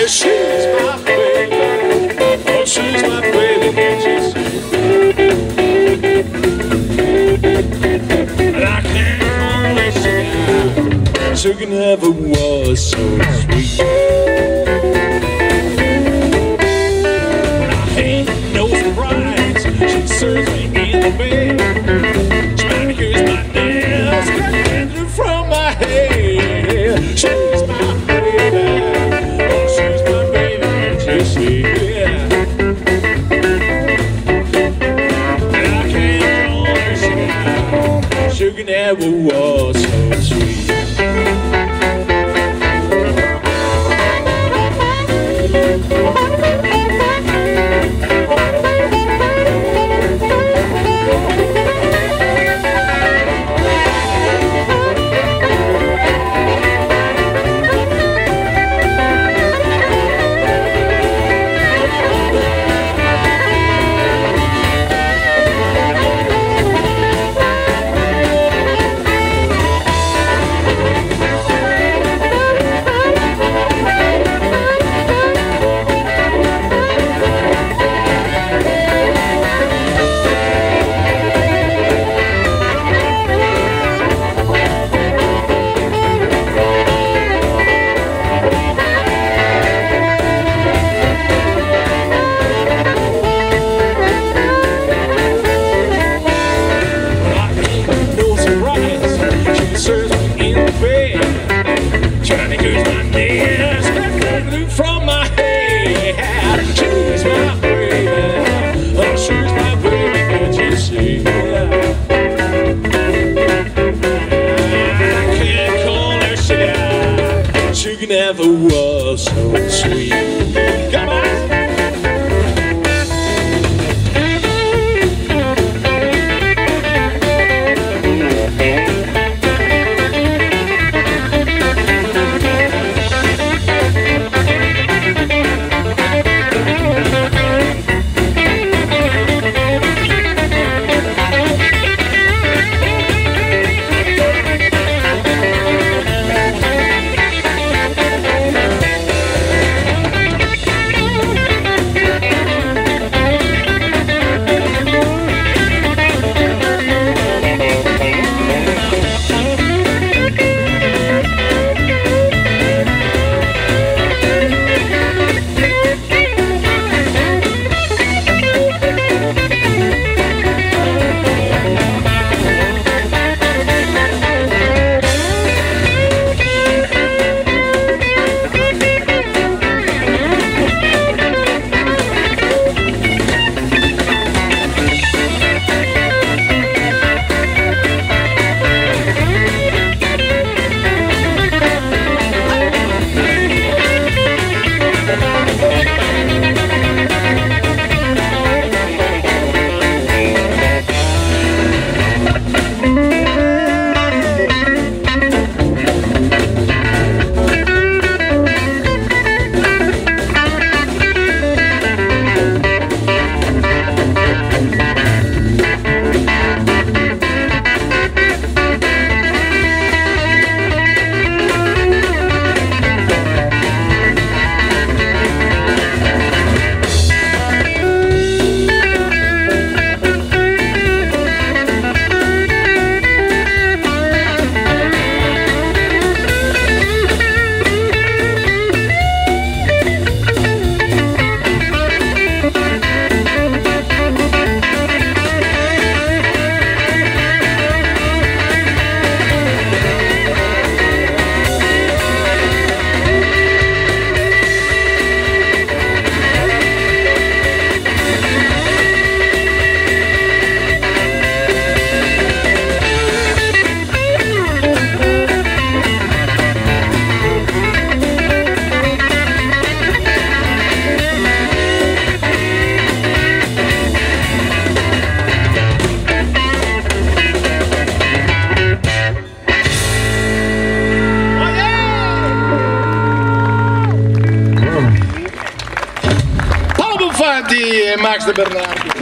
She's my baby. Oh, she's my baby, can't you see? And I can't call her sugar. Sugar never was so sweet. I ain't no surprise. She serves me in the bed. She manicures my nails, cutting from my head. She's my baby. Oh, she's my baby, can't you see? Yeah. And I can't call her sugar. Sugar never was so sweet. Never was so sweet. Come on. Bonfanti e Max de Bernardi.